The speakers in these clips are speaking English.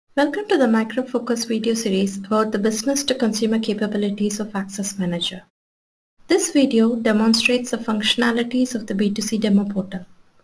Welcome to the Micro Focus video series about the business to consumer capabilities of Access Manager. This video demonstrates the functionalities of the B2C demo portal.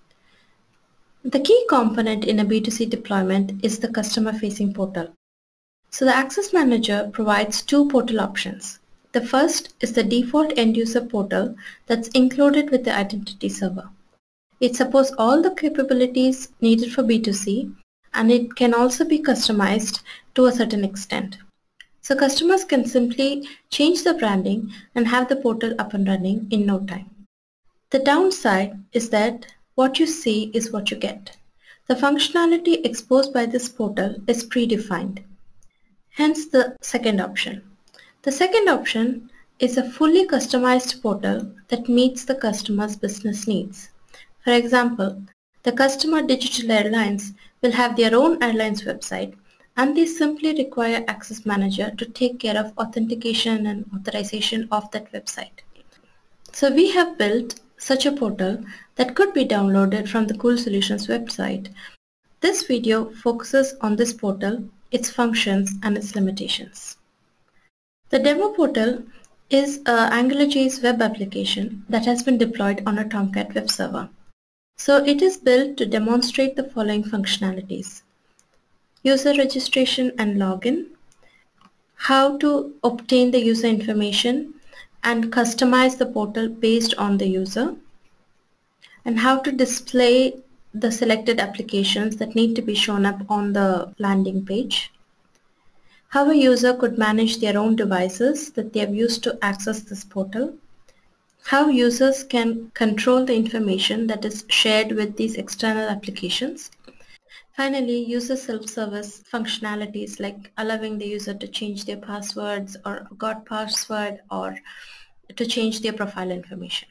The key component in a B2C deployment is the customer-facing portal. So the Access Manager provides two portal options. The first is the default end-user portal that's included with the identity server. It supports all the capabilities needed for B2C, and it can also be customized to a certain extent. So customers can simply change the branding and have the portal up and running in no time. The downside is that what you see is what you get. The functionality exposed by this portal is predefined. Hence the second option. The second option is a fully customized portal that meets the customer's business needs. For example, the customer digital airlines will have their own airlines website, and they simply require Access Manager to take care of authentication and authorization of that website. So we have built such a portal that could be downloaded from the Cool Solutions website. This video focuses on this portal, its functions, and its limitations. The demo portal is an AngularJS web application that has been deployed on a Tomcat web server. So it is built to demonstrate the following functionalities: user registration and login, how to obtain the user information and customize the portal based on the user, and how to display the selected applications that need to be shown up on the landing page, how a user could manage their own devices that they have used to access this portal, how users can control the information that is shared with these external applications. Finally, user self-service functionalities like allowing the user to change their passwords or forgot password, or to change their profile information.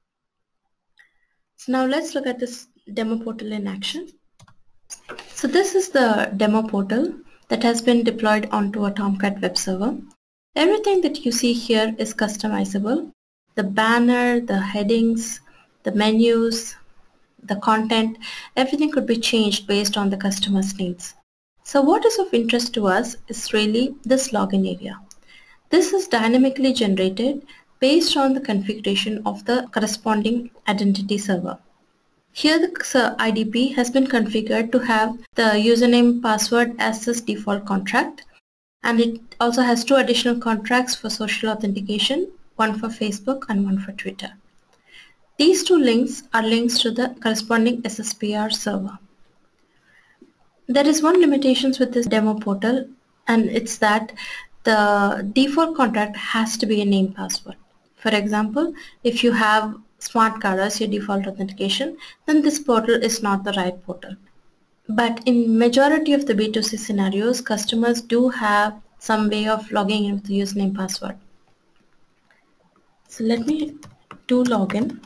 So now let's look at this demo portal in action. So this is the demo portal that has been deployed onto a Tomcat web server. Everything that you see here is customizable. The banner, the headings, the menus, the content, everything could be changed based on the customer's needs. So what is of interest to us is really this login area. This is dynamically generated based on the configuration of the corresponding identity server. Here the IDP has been configured to have the username password as its default contract, and it also has two additional contracts for social authentication, one for Facebook and one for Twitter. These two links are links to the corresponding SSPR server. There is one limitation with this demo portal, and it's that the default contract has to be a name password. For example, if you have smart card as your default authentication, then this portal is not the right portal. But in majority of the B2C scenarios, customers do have some way of logging in with the username password. So let me do login.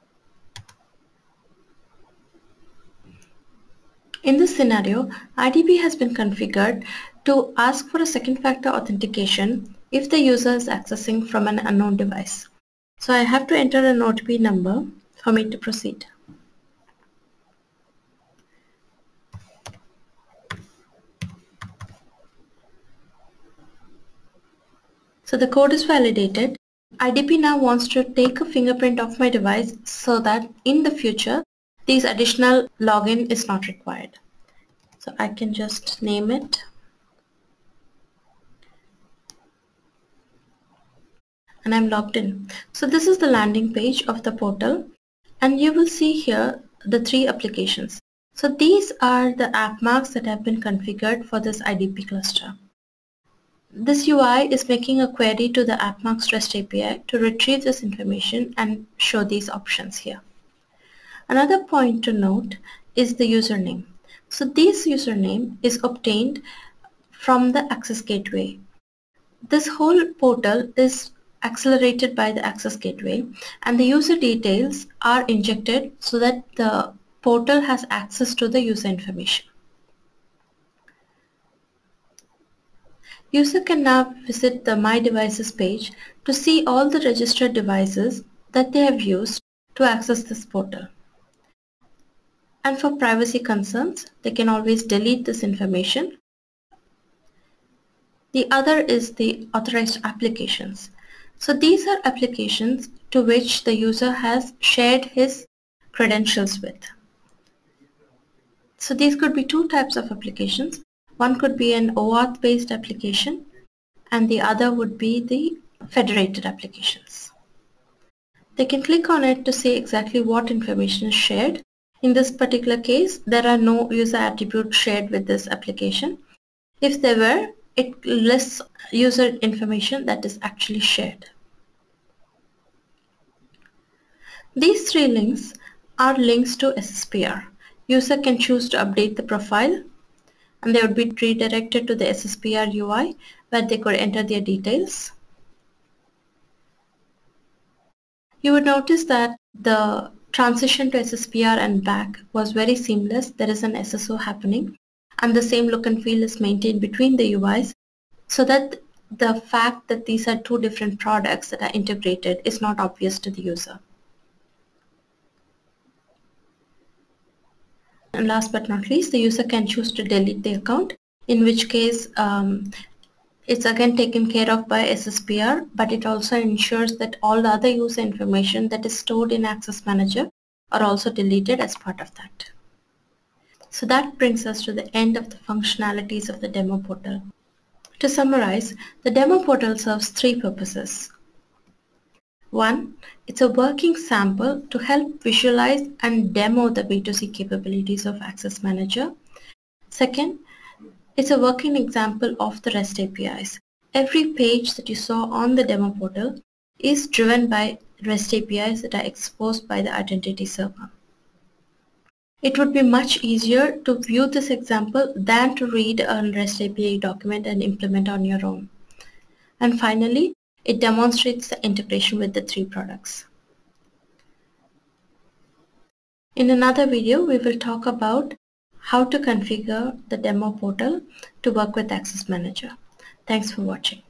In this scenario, IDP has been configured to ask for a second factor authentication if the user is accessing from an unknown device. So I have to enter an OTP number for me to proceed. So the code is validated. IDP now wants to take a fingerprint of my device so that in the future this additional login is not required. So I can just name it, and I'm logged in. So this is the landing page of the portal, and you will see here the three applications. So these are the app marks that have been configured for this IDP cluster. This UI is making a query to the AppMarks REST API to retrieve this information and show these options here. Another point to note is the username. So this username is obtained from the Access Gateway. This whole portal is accelerated by the Access Gateway, and the user details are injected so that the portal has access to the user information. User can now visit the My Devices page to see all the registered devices that they have used to access this portal. And for privacy concerns, they can always delete this information The other is the authorized applications. So these are applications to which the user has shared his credentials with. So these could be two types of applications. One could be an OAuth based application and the other would be the federated applications. They can click on it to see exactly what information is shared. In this particular case, there are no user attributes shared with this application. If there were, it lists user information that is actually shared. These three links are links to SSPR. User can choose to update the profile and they would be redirected to the SSPR UI where they could enter their details. You would notice that the transition to SSPR and back was very seamless. There is an SSO happening and the same look and feel is maintained between the UIs so that the fact that these are two different products that are integrated is not obvious to the user. And last but not least, the user can choose to delete the account, in which case it's again taken care of by SSPR, but it also ensures that all the other user information that is stored in Access Manager are also deleted as part of that. So that brings us to the end of the functionalities of the demo portal. To summarize, the demo portal serves three purposes. One, it's a working sample to help visualize and demo the B2C capabilities of Access Manager. Second, it's a working example of the REST APIs. Every page that you saw on the demo portal is driven by REST APIs that are exposed by the identity server. It would be much easier to view this example than to read a REST API document and implement on your own. And finally, it demonstrates the integration with the three products. In another video, we will talk about how to configure the demo portal to work with Access Manager. Thanks for watching.